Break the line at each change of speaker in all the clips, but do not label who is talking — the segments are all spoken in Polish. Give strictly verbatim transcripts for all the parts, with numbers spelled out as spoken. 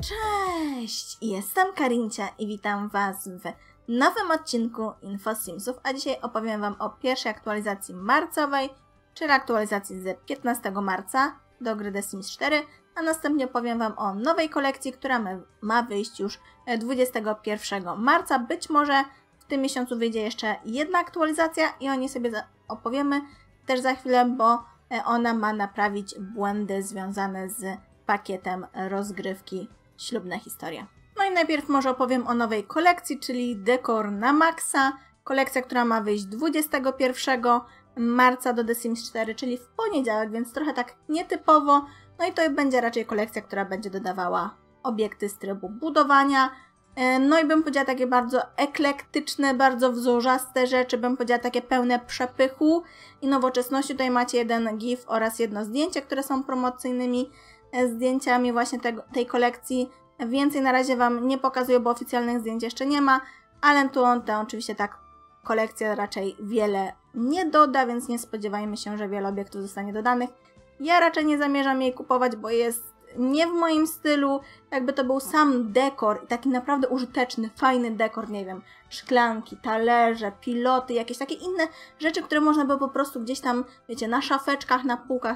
Cześć! Jestem Karincia i witam Was w nowym odcinku InfoSimsów, a dzisiaj opowiem Wam o pierwszej aktualizacji marcowej, czyli aktualizacji z piętnastego marca do gry The Sims cztery, a następnie opowiem Wam o nowej kolekcji, która ma wyjść już dwudziestego pierwszego marca. Być może w tym miesiącu wyjdzie jeszcze jedna aktualizacja i o niej sobie opowiemy też za chwilę, bo ona ma naprawić błędy związane z pakietem rozgrywki Ślubne Historie. No i najpierw może opowiem o nowej kolekcji, czyli Dekor na Maxa. Kolekcja, która ma wyjść dwudziestego pierwszego marca do The Sims cztery, czyli w poniedziałek, więc trochę tak nietypowo. No i to będzie raczej kolekcja, która będzie dodawała obiekty z trybu budowania. No i bym powiedziała takie bardzo eklektyczne, bardzo wzorzaste rzeczy, bym powiedziała takie pełne przepychu i nowoczesności. Tutaj macie jeden gif oraz jedno zdjęcie, które są promocyjnymi zdjęciami właśnie tego, tej kolekcji. Więcej na razie Wam nie pokazuję, bo oficjalnych zdjęć jeszcze nie ma, ale tu on to oczywiście tak kolekcja raczej wiele nie doda, więc nie spodziewajmy się, że wiele obiektów zostanie dodanych. Ja raczej nie zamierzam jej kupować, bo jest nie w moim stylu, jakby to był sam dekor i taki naprawdę użyteczny, fajny dekor, nie wiem, szklanki, talerze, piloty, jakieś takie inne rzeczy, które można by po prostu gdzieś tam, wiecie, na szafeczkach, na półkach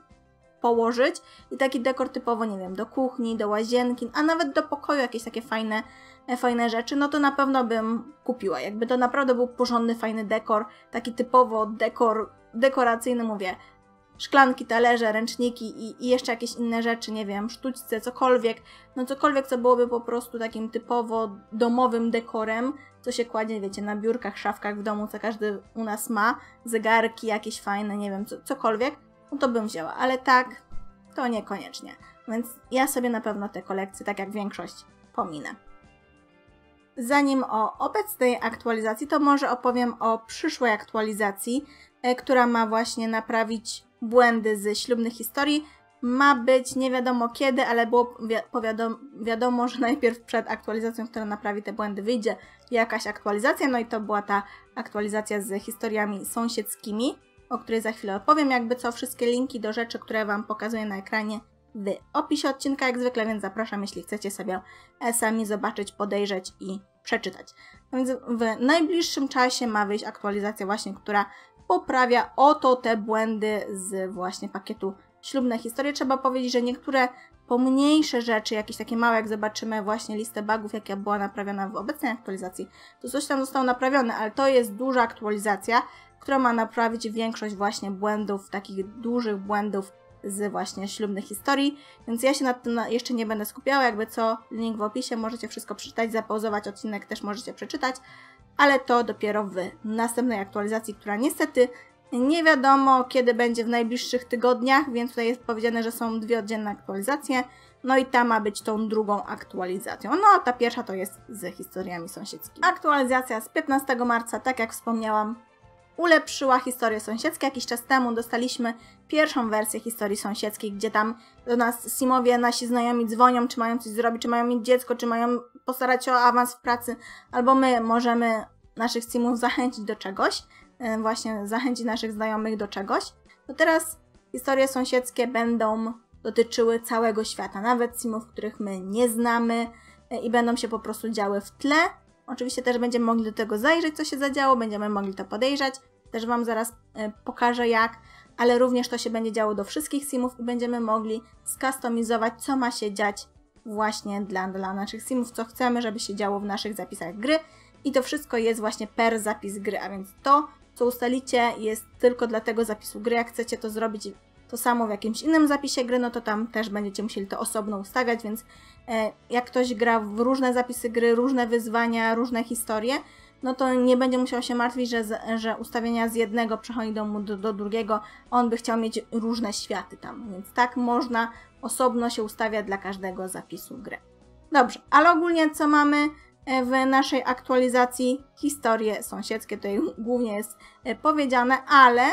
położyć i taki dekor typowo, nie wiem, do kuchni, do łazienki, a nawet do pokoju jakieś takie fajne, fajne rzeczy, no to na pewno bym kupiła. Jakby to naprawdę był porządny, fajny dekor, taki typowo dekor dekoracyjny, mówię, szklanki, talerze, ręczniki i, i jeszcze jakieś inne rzeczy, nie wiem, sztućce, cokolwiek, no cokolwiek, co byłoby po prostu takim typowo domowym dekorem, co się kładzie, wiecie, na biurkach, szafkach w domu, co każdy u nas ma, zegarki jakieś fajne, nie wiem, co, cokolwiek, no to bym wzięła, ale tak, to niekoniecznie. Więc ja sobie na pewno te kolekcje, tak jak większość, pominę. Zanim o obecnej aktualizacji, to może opowiem o przyszłej aktualizacji, e, która ma właśnie naprawić błędy z Ślubnych Historii. Ma być nie wiadomo kiedy, ale było wiadomo, wiadomo, że najpierw przed aktualizacją, która naprawi te błędy, wyjdzie jakaś aktualizacja, no i to była ta aktualizacja z historiami sąsiedzkimi, o której za chwilę opowiem, jakby co, wszystkie linki do rzeczy, które Wam pokazuję na ekranie w opisie odcinka jak zwykle, więc zapraszam, jeśli chcecie sobie sami zobaczyć, podejrzeć i przeczytać. Więc w najbliższym czasie ma wyjść aktualizacja właśnie, która poprawia oto te błędy z właśnie pakietu Ślubne Historie. Trzeba powiedzieć, że niektóre pomniejsze rzeczy, jakieś takie małe, jak zobaczymy właśnie listę bugów, jaka była naprawiona w obecnej aktualizacji, to coś tam zostało naprawione, ale to jest duża aktualizacja, która ma naprawić większość właśnie błędów, takich dużych błędów z właśnie Ślubnych Historii, więc ja się nad tym jeszcze nie będę skupiała, jakby co, link w opisie, możecie wszystko przeczytać, zapauzować odcinek też możecie przeczytać, ale to dopiero w następnej aktualizacji, która niestety nie wiadomo kiedy będzie w najbliższych tygodniach, więc tutaj jest powiedziane, że są dwie oddzielne aktualizacje, no i ta ma być tą drugą aktualizacją. No a ta pierwsza to jest z historiami sąsiedzkimi. Aktualizacja z piętnastego marca, tak jak wspomniałam, ulepszyła historie sąsiedzkie. Jakiś czas temu dostaliśmy pierwszą wersję historii sąsiedzkiej, gdzie tam do nas Simowie, nasi znajomi dzwonią, czy mają coś zrobić, czy mają mieć dziecko, czy mają postarać się o awans w pracy, albo my możemy naszych Simów zachęcić do czegoś, właśnie zachęcić naszych znajomych do czegoś. To teraz historie sąsiedzkie będą dotyczyły całego świata, nawet Simów, których my nie znamy i będą się po prostu działy w tle. Oczywiście też będziemy mogli do tego zajrzeć, co się zadziało, będziemy mogli to podejrzeć, też Wam zaraz y, pokażę jak, ale również to się będzie działo do wszystkich Simów i będziemy mogli skustomizować, co ma się dziać właśnie dla, dla naszych Simów, co chcemy, żeby się działo w naszych zapisach gry i to wszystko jest właśnie per zapis gry, a więc to, co ustalicie, jest tylko dla tego zapisu gry. Jak chcecie to zrobić to samo w jakimś innym zapisie gry, no to tam też będziecie musieli to osobno ustawiać, więc e, jak ktoś gra w różne zapisy gry, różne wyzwania, różne historie, no to nie będzie musiał się martwić, że, że ustawienia z jednego przechodzi do, do, do drugiego, on by chciał mieć różne światy tam, więc tak można osobno się ustawiać dla każdego zapisu gry. Dobrze, ale ogólnie co mamy w naszej aktualizacji? Historie sąsiedzkie, tutaj głównie jest powiedziane, ale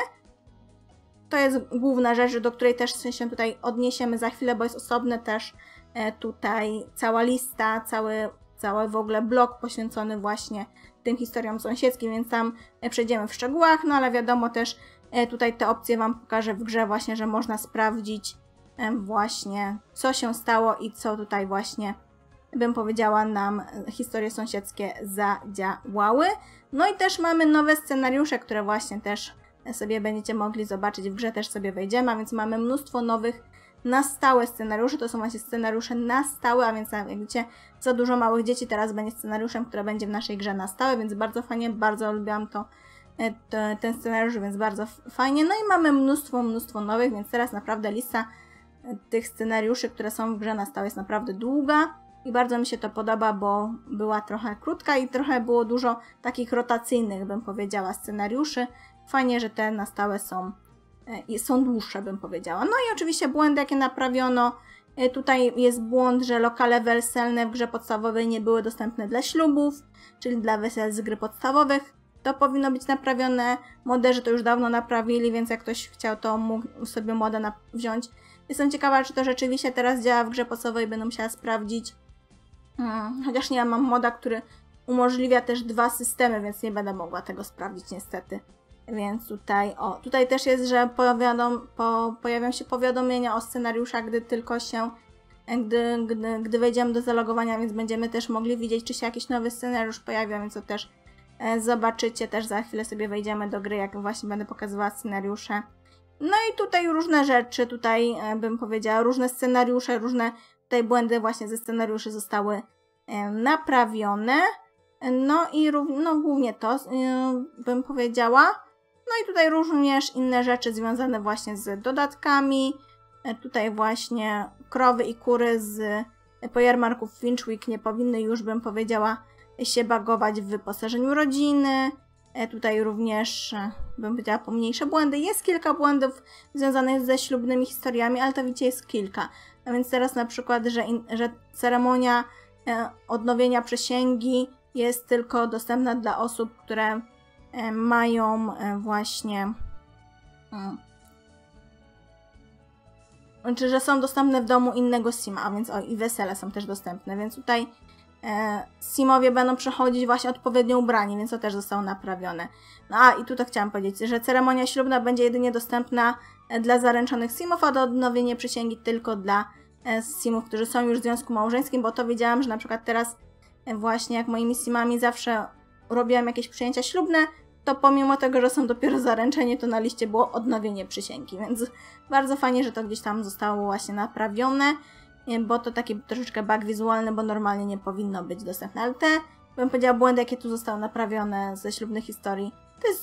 to jest główna rzecz, do której też się tutaj odniesiemy za chwilę, bo jest osobny też tutaj cała lista, cały, cały w ogóle blok poświęcony właśnie tym historiom sąsiedzkim, więc tam przejdziemy w szczegółach, no ale wiadomo też tutaj te opcje Wam pokażę w grze właśnie, że można sprawdzić właśnie co się stało i co tutaj właśnie, bym powiedziała, nam historie sąsiedzkie zadziałały. No i też mamy nowe scenariusze, które właśnie też sobie będziecie mogli zobaczyć w grze, też sobie wejdziemy, a więc mamy mnóstwo nowych na stałe scenariusze, to są właśnie scenariusze na stałe, a więc jak widzicie, za dużo małych dzieci teraz będzie scenariuszem, które będzie w naszej grze na stałe, więc bardzo fajnie, bardzo lubiłam to, to ten scenariusz, więc bardzo fajnie. No i mamy mnóstwo, mnóstwo nowych, więc teraz naprawdę lista tych scenariuszy, które są w grze na stałe, jest naprawdę długa i bardzo mi się to podoba, bo była trochę krótka i trochę było dużo takich rotacyjnych, bym powiedziała, scenariuszy. Fajnie, że te na stałe są, są dłuższe, bym powiedziała. No i oczywiście błędy, jakie naprawiono. Tutaj jest błąd, że lokale weselne w grze podstawowej nie były dostępne dla ślubów, czyli dla wesel z gry podstawowych. To powinno być naprawione. Moderzy to już dawno naprawili, więc jak ktoś chciał, to mógł sobie modę wziąć. Jestem ciekawa, czy to rzeczywiście teraz działa w grze podstawowej, będę musiała sprawdzić. Hmm, chociaż nie, mam moda, który umożliwia też dwa systemy, więc nie będę mogła tego sprawdzić niestety. Więc tutaj, o, tutaj też jest, że powiadom, po, pojawią się powiadomienia o scenariuszach, gdy tylko się, gdy, gdy, gdy wejdziemy do zalogowania, więc będziemy też mogli widzieć, czy się jakiś nowy scenariusz pojawia, więc to też e, zobaczycie, też za chwilę sobie wejdziemy do gry, jak właśnie będę pokazywała scenariusze. No i tutaj różne rzeczy, tutaj e, bym powiedziała, różne scenariusze, różne tutaj błędy właśnie ze scenariuszy zostały e, naprawione. No i no, głównie to e, bym powiedziała. No i tutaj również inne rzeczy związane właśnie z dodatkami. E, tutaj właśnie krowy i kury z po jarmarku w Finchwick nie powinny już, bym powiedziała, się bagować w wyposażeniu rodziny. E, tutaj również, e, bym powiedziała, pomniejsze błędy. Jest kilka błędów związanych ze ślubnymi historiami, ale to widzicie, jest kilka. A więc teraz na przykład, że, in, że ceremonia e, odnowienia przysięgi jest tylko dostępna dla osób, które e, mają e, właśnie... Hmm, czy że są dostępne w domu innego sima, a więc o, i wesele są też dostępne, więc tutaj e, simowie będą przechodzić właśnie odpowiednio ubrani, więc to też zostało naprawione. No a i tutaj chciałam powiedzieć, że ceremonia ślubna będzie jedynie dostępna e, dla zaręczonych simów, a do odnowienia przysięgi tylko dla e, simów, którzy są już w związku małżeńskim, bo to wiedziałam, że na przykład teraz e, właśnie jak moimi simami zawsze robiłam jakieś przyjęcia ślubne, to pomimo tego, że są dopiero zaręczeni, to na liście było odnowienie przysięgi, więc bardzo fajnie, że to gdzieś tam zostało właśnie naprawione, bo to taki troszeczkę bug wizualny, bo normalnie nie powinno być dostępne, ale te, bym powiedziała, błędy, jakie tu zostały naprawione ze ślubnych historii, to jest,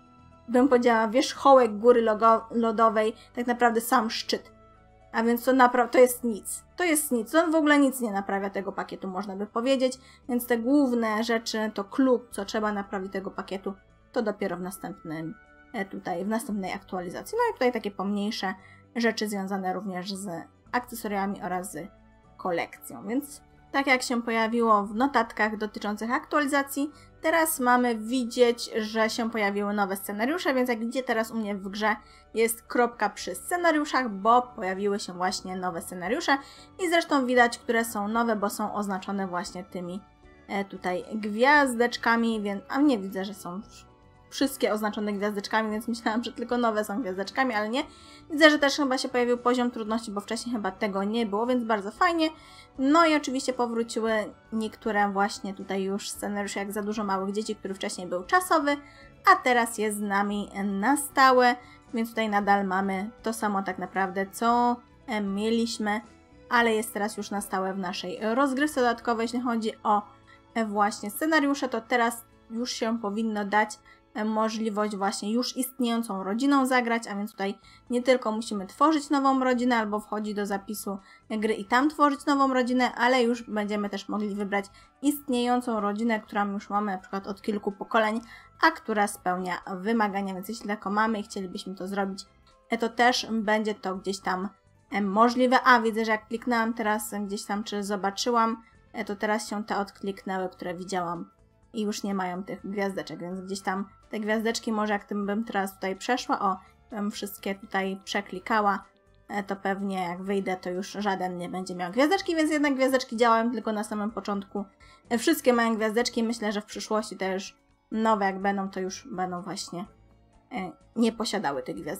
bym powiedziała, wierzchołek góry logo, lodowej, tak naprawdę sam szczyt, a więc to naprawdę, to jest nic, to jest nic, on w ogóle nic nie naprawia tego pakietu, można by powiedzieć, więc te główne rzeczy, to clue, co trzeba naprawić tego pakietu, to dopiero w następnym, tutaj, w następnej aktualizacji. No i tutaj takie pomniejsze rzeczy związane również z akcesoriami oraz z kolekcją. Więc tak jak się pojawiło w notatkach dotyczących aktualizacji, teraz mamy widzieć, że się pojawiły nowe scenariusze, więc jak widzicie teraz u mnie w grze jest kropka przy scenariuszach, bo pojawiły się właśnie nowe scenariusze i zresztą widać, które są nowe, bo są oznaczone właśnie tymi tutaj gwiazdeczkami, więc, a nie widzę, że są wszystkie oznaczone gwiazdeczkami, więc myślałam, że tylko nowe są gwiazdeczkami, ale nie. Widzę, że też chyba się pojawił poziom trudności, bo wcześniej chyba tego nie było, więc bardzo fajnie. No i oczywiście powróciły niektóre właśnie tutaj już scenariusze, jak Za dużo małych dzieci, który wcześniej był czasowy, a teraz jest z nami na stałe, więc tutaj nadal mamy to samo tak naprawdę, co mieliśmy, ale jest teraz już na stałe w naszej rozgrywce dodatkowej. Jeśli chodzi o właśnie scenariusze, to teraz już się powinno dać możliwość właśnie już istniejącą rodziną zagrać, a więc tutaj nie tylko musimy tworzyć nową rodzinę albo wchodzić do zapisu gry i tam tworzyć nową rodzinę, ale już będziemy też mogli wybrać istniejącą rodzinę, którą już mamy na przykład od kilku pokoleń, a która spełnia wymagania, więc jeśli taką mamy i chcielibyśmy to zrobić, to też będzie to gdzieś tam możliwe. A widzę, że jak kliknęłam teraz gdzieś tam, czy zobaczyłam, to teraz się te odkliknęły, które widziałam i już nie mają tych gwiazdeczek, więc gdzieś tam te gwiazdeczki, może jak tym bym teraz tutaj przeszła, o, bym wszystkie tutaj przeklikała, to pewnie jak wyjdę, to już żaden nie będzie miał gwiazdeczki, więc jednak gwiazdeczki działają tylko na samym początku. Wszystkie mają gwiazdeczki, myślę, że w przyszłości też nowe jak będą, to już będą właśnie nie posiadały tych gwiazdeczek.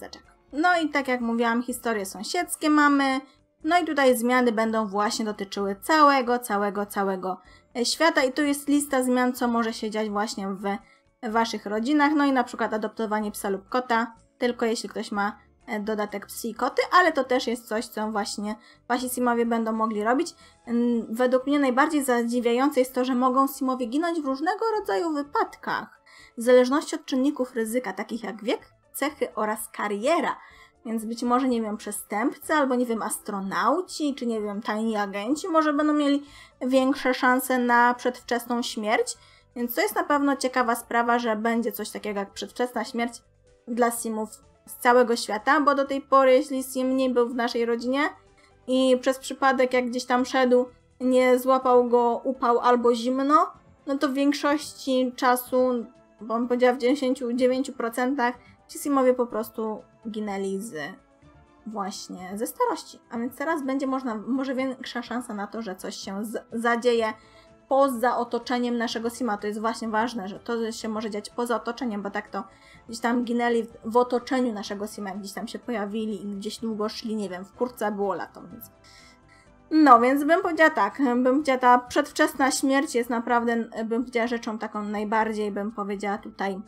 No i tak jak mówiłam, historie sąsiedzkie mamy. No i tutaj zmiany będą właśnie dotyczyły całego, całego, całego świata. I tu jest lista zmian, co może się dziać właśnie w waszych rodzinach. No i na przykład adoptowanie psa lub kota, tylko jeśli ktoś ma dodatek psy i koty, ale to też jest coś, co właśnie wasi simowie będą mogli robić. Według mnie najbardziej zadziwiające jest to, że mogą simowie ginąć w różnego rodzaju wypadkach, w zależności od czynników ryzyka, takich jak wiek, cechy oraz kariera. Więc być może, nie wiem, przestępcy, albo nie wiem, astronauci, czy nie wiem, tajni agenci może będą mieli większe szanse na przedwczesną śmierć. Więc to jest na pewno ciekawa sprawa, że będzie coś takiego jak przedwczesna śmierć dla simów z całego świata, bo do tej pory, jeśli sim nie był w naszej rodzinie i przez przypadek, jak gdzieś tam szedł, nie złapał go upał albo zimno, no to w większości czasu, bo bym powiedziała w dziewięćdziesięciu dziewięciu procentach, ci simowie po prostu ginęli z właśnie ze starości. A więc teraz będzie można, może większa szansa na to, że coś się z, zadzieje poza otoczeniem naszego sima. To jest właśnie ważne, że to się może dziać poza otoczeniem, bo tak to gdzieś tam ginęli w, w otoczeniu naszego sima, gdzieś tam się pojawili i gdzieś długo szli, nie wiem, w kurtce było lato, więc... No, więc bym powiedziała tak, bym powiedziała, ta przedwczesna śmierć jest naprawdę, bym powiedziała, rzeczą taką najbardziej, bym powiedziała tutaj,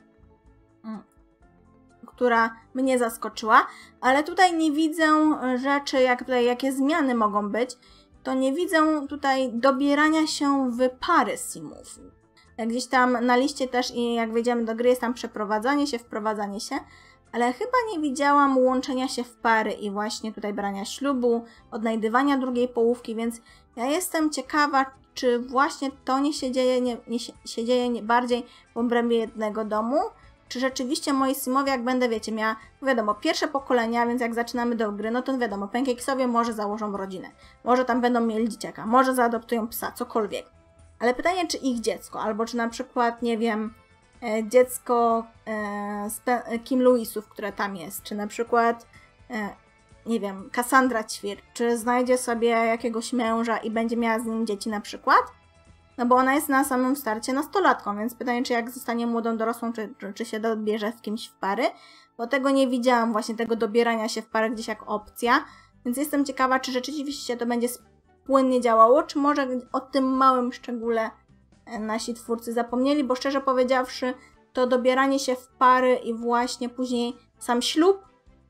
która mnie zaskoczyła, ale tutaj nie widzę rzeczy, jak tutaj, jakie zmiany mogą być, to nie widzę tutaj dobierania się w pary simów. Gdzieś tam na liście też, i jak wejdziemy do gry, jest tam przeprowadzanie się, wprowadzanie się, ale chyba nie widziałam łączenia się w pary i właśnie tutaj brania ślubu, odnajdywania drugiej połówki, więc ja jestem ciekawa, czy właśnie to nie się dzieje, nie, nie się, się dzieje nie bardziej w obrębie jednego domu, czy rzeczywiście moi simowie, jak będę, wiecie, miała, wiadomo, pierwsze pokolenia, więc jak zaczynamy do gry, no to wiadomo, Pancakesowie może założą rodzinę, może tam będą mieli dzieciaka, może zaadoptują psa, cokolwiek. Ale pytanie, czy ich dziecko, albo czy na przykład, nie wiem, e, dziecko e, z Kim Louisów, które tam jest, czy na przykład, e, nie wiem, Cassandra Ćwir, czy znajdzie sobie jakiegoś męża i będzie miała z nim dzieci na przykład. No bo ona jest na samym starcie nastolatką, więc pytanie, czy jak zostanie młodą dorosłą, czy, czy, czy się dobierze w kimś w pary, bo tego nie widziałam, właśnie tego dobierania się w parę gdzieś jak opcja, więc jestem ciekawa, czy rzeczywiście to będzie płynnie działało, czy może o tym małym szczególe nasi twórcy zapomnieli, bo szczerze powiedziawszy, to dobieranie się w pary i właśnie później sam ślub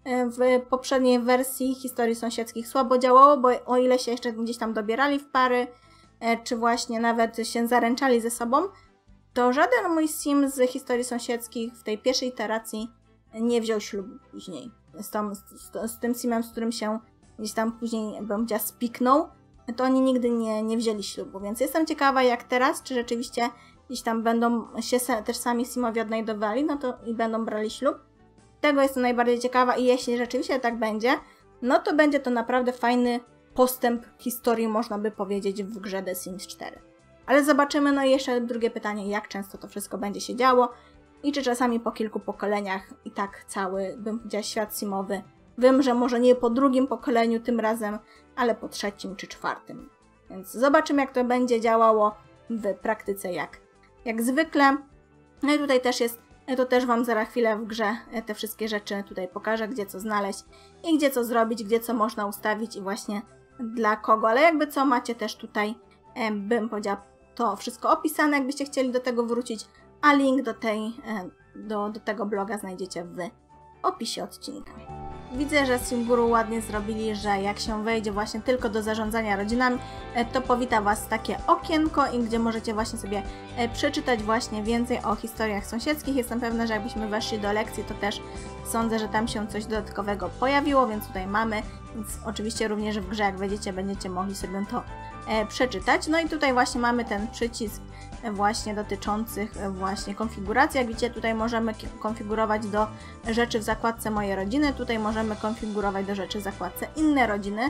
w poprzedniej wersji historii sąsiedzkich słabo działało, bo o ile się jeszcze gdzieś tam dobierali w pary, czy właśnie nawet się zaręczali ze sobą, to żaden mój sim z historii sąsiedzkich w tej pierwszej iteracji nie wziął ślubu później. Z, tą, z, z tym simem, z którym się gdzieś tam później, bym powiedziała, spiknął, to oni nigdy nie, nie wzięli ślubu, więc jestem ciekawa jak teraz, czy rzeczywiście gdzieś tam będą się też sami simowie odnajdowali, no to i będą brali ślub. Tego jestem najbardziej ciekawa i jeśli rzeczywiście tak będzie, no to będzie to naprawdę fajny postęp historii, można by powiedzieć, w grze The Sims cztery. Ale zobaczymy, no i jeszcze drugie pytanie, jak często to wszystko będzie się działo i czy czasami po kilku pokoleniach i tak cały, bym powiedziała, świat simowy wymrze, może nie po drugim pokoleniu tym razem, ale po trzecim czy czwartym. Więc zobaczymy, jak to będzie działało w praktyce, jak, jak zwykle. No i tutaj też jest, to też Wam za chwilę w grze te wszystkie rzeczy tutaj pokażę, gdzie co znaleźć i gdzie co zrobić, gdzie co można ustawić i właśnie dla kogo, ale jakby co macie też tutaj, e, bym powiedziała, to wszystko opisane, jakbyście chcieli do tego wrócić, a link do, tej, e, do, do tego bloga znajdziecie w opisie odcinka. Widzę, że Simguru ładnie zrobili, że jak się wejdzie właśnie tylko do zarządzania rodzinami, e, to powita Was takie okienko, i gdzie możecie właśnie sobie e, przeczytać właśnie więcej o historiach sąsiedzkich. Jestem pewna, że jakbyśmy weszli do lekcji, to też sądzę, że tam się coś dodatkowego pojawiło, więc tutaj mamy, więc oczywiście również w grze, jak wejdziecie, będziecie mogli sobie to e, przeczytać. No i tutaj właśnie mamy ten przycisk e, właśnie dotyczących e, właśnie konfiguracji. Jak widzicie, tutaj możemy konfigurować do rzeczy w zakładce Moje rodziny, tutaj możemy konfigurować do rzeczy w zakładce Inne rodziny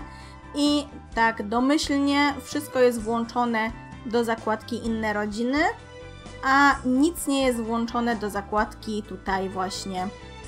i tak domyślnie wszystko jest włączone do zakładki Inne rodziny, a nic nie jest włączone do zakładki tutaj właśnie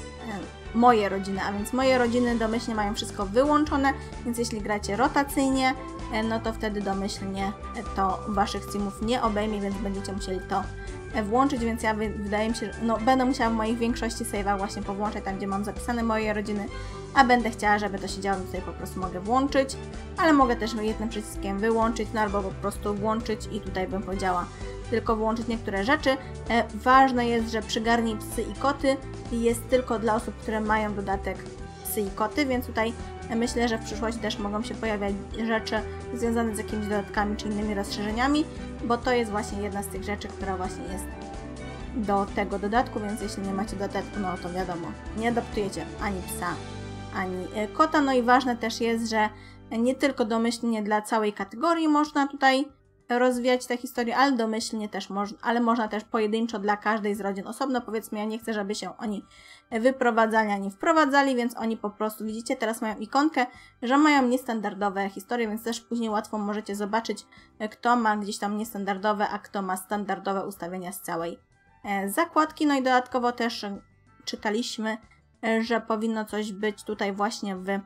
Moje rodziny, a więc Moje rodziny domyślnie mają wszystko wyłączone, więc jeśli gracie rotacyjnie, no to wtedy domyślnie to Waszych simów nie obejmie, więc będziecie musieli to włączyć, więc ja wydaje mi się, że no, będę musiała w moich większości save'ach właśnie powłączać tam, gdzie mam zapisane moje rodziny, a będę chciała, żeby to się działo, więc tutaj po prostu mogę włączyć, ale mogę też jednym przyciskiem wyłączyć, no albo po prostu włączyć i tutaj bym powiedziała tylko włączyć niektóre rzeczy. E, ważne jest, że przygarnij psy i koty jest tylko dla osób, które mają dodatek psy i koty, więc tutaj myślę, że w przyszłości też mogą się pojawiać rzeczy związane z jakimiś dodatkami czy innymi rozszerzeniami, bo to jest właśnie jedna z tych rzeczy, która właśnie jest do tego dodatku, więc jeśli nie macie dodatku, no to wiadomo, nie adoptujecie ani psa, ani kota. No i ważne też jest, że nie tylko domyślnie dla całej kategorii można tutaj rozwijać tę historię, ale domyślnie też można, ale można też pojedynczo dla każdej z rodzin osobno. Powiedzmy, ja nie chcę, żeby się oni wyprowadzali ani wprowadzali, więc oni po prostu, widzicie, teraz mają ikonkę, że mają niestandardowe historie, więc też później łatwo możecie zobaczyć, kto ma gdzieś tam niestandardowe, a kto ma standardowe ustawienia z całej zakładki. No i dodatkowo też czytaliśmy, że powinno coś być tutaj właśnie w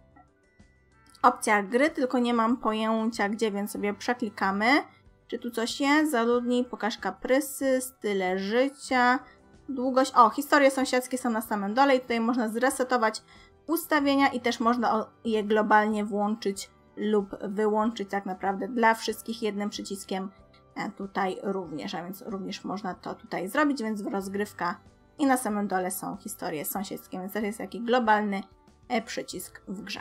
opcjach gry, tylko nie mam pojęcia gdzie, więc sobie przeklikamy. Czy tu coś jest? Zaludnij, pokaż kaprysy, style życia, długość. O, historie sąsiedzkie są na samym dole i tutaj można zresetować ustawienia i też można je globalnie włączyć lub wyłączyć tak naprawdę dla wszystkich jednym przyciskiem tutaj również, a więc również można to tutaj zrobić, więc rozgrywka i na samym dole są historie sąsiedzkie, więc też jest taki globalny przycisk w grze.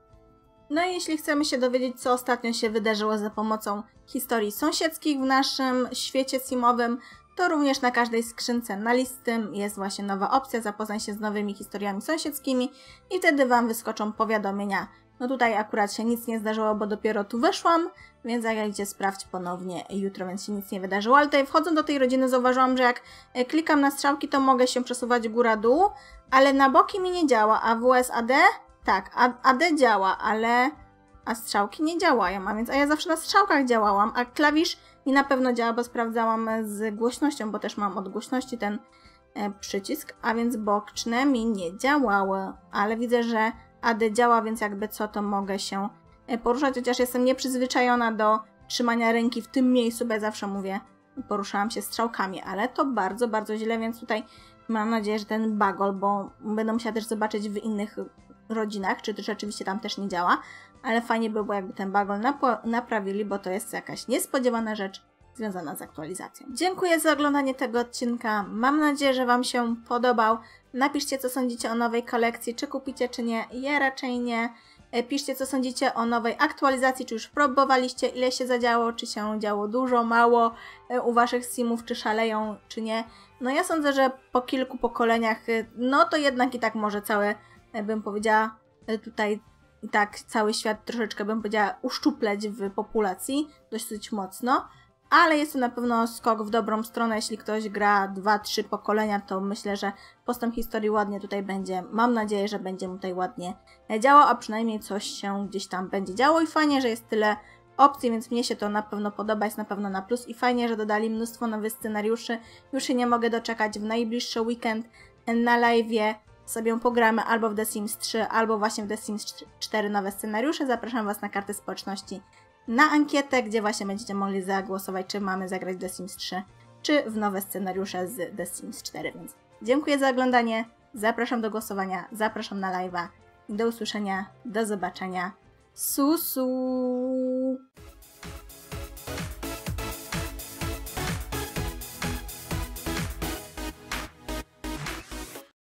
No i jeśli chcemy się dowiedzieć, co ostatnio się wydarzyło za pomocą historii sąsiedzkich w naszym świecie simowym, to również na każdej skrzynce na listy jest właśnie nowa opcja, zapoznaj się z nowymi historiami sąsiedzkimi i wtedy Wam wyskoczą powiadomienia. No tutaj akurat się nic nie zdarzyło, bo dopiero tu weszłam, więc jak widzicie, sprawdź ponownie jutro, więc się nic nie wydarzyło. Ale tutaj wchodząc do tej rodziny zauważyłam, że jak klikam na strzałki, to mogę się przesuwać góra-dół, ale na boki mi nie działa, a W S A D? Tak, A D działa, ale a strzałki nie działają, a więc a ja zawsze na strzałkach działałam, a klawisz mi na pewno działa, bo sprawdzałam z głośnością, bo też mam od głośności ten e, przycisk, a więc boczne mi nie działały, ale widzę, że A D działa, więc jakby co, to mogę się poruszać, chociaż jestem nieprzyzwyczajona do trzymania ręki w tym miejscu, bo ja zawsze mówię, poruszałam się strzałkami, ale to bardzo, bardzo źle, więc tutaj mam nadzieję, że ten bagol, bo będę musiała też zobaczyć w innych rodzinach, czy to rzeczywiście tam też nie działa, ale fajnie by było, jakby ten bagol naprawili, bo to jest jakaś niespodziewana rzecz związana z aktualizacją. Dziękuję za oglądanie tego odcinka, mam nadzieję, że Wam się podobał. Napiszcie, co sądzicie o nowej kolekcji, czy kupicie, czy nie. Ja raczej nie. Piszcie, co sądzicie o nowej aktualizacji, czy już próbowaliście, ile się zadziało, czy się działo dużo, mało u Waszych simów, czy szaleją, czy nie. No ja sądzę, że po kilku pokoleniach, no to jednak i tak może całe, bym powiedziała, tutaj i tak cały świat troszeczkę, bym powiedziała, uszczupleć w populacji dosyć mocno, ale jest to na pewno skok w dobrą stronę. Jeśli ktoś gra dwa trzy pokolenia, to myślę, że postęp historii ładnie tutaj będzie, mam nadzieję, że będzie mu tutaj ładnie działał, a przynajmniej coś się gdzieś tam będzie działo i fajnie, że jest tyle opcji, więc mnie się to na pewno podoba, jest na pewno na plus i fajnie, że dodali mnóstwo nowych scenariuszy. Już się nie mogę doczekać w najbliższy weekend na live'ie sobie pogramy albo w The Sims trzy, albo właśnie w The Sims cztery nowe scenariusze. Zapraszam Was na kartę społeczności na ankietę, gdzie właśnie będziecie mogli zagłosować, czy mamy zagrać w The Sims trzy, czy w nowe scenariusze z The Sims cztery. Więc dziękuję za oglądanie, zapraszam do głosowania, zapraszam na live'a. Do usłyszenia, do zobaczenia. Susu!